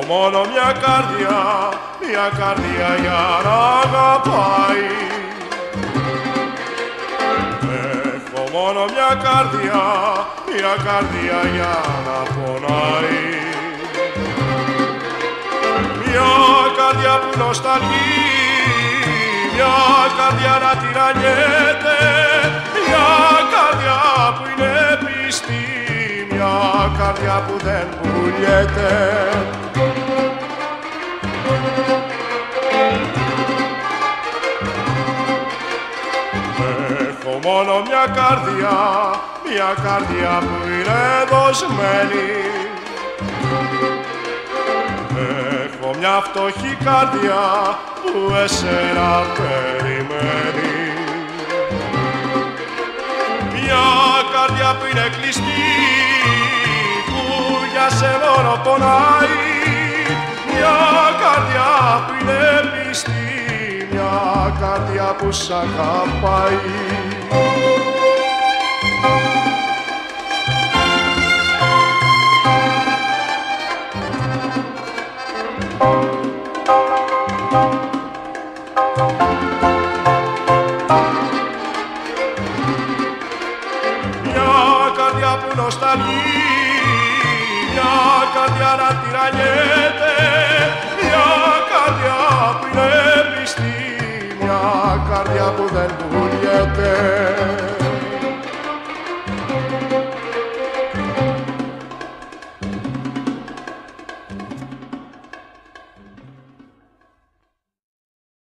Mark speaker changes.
Speaker 1: μόνο μια καρδιά για να αγαπάει. Έχω μόνο μια καρδιά για να πονάει. Μια καρδιά που νοσταλγεί, μια καρδιά να τυραννιέται, μια καρδιά που είναι πιστή, μια καρδιά που δεν πουλιέται. Έχω μόνο μια καρδιά που είναι δοσμένη. Έχω μια φτωχή καρδιά που εσένα περιμένει. Μια καρδιά που είναι κλειστή, που για σε μόνο πονάει. Μια καρδιά που είναι πιστή, μια καρδιά που σ' αγαπάει. Μια καρδιά που νοσταλγεί, μια καρδιά να τυραννιέται, μια καρδιά που είναι πιστή, μια καρδιά που δεν πουλιέται.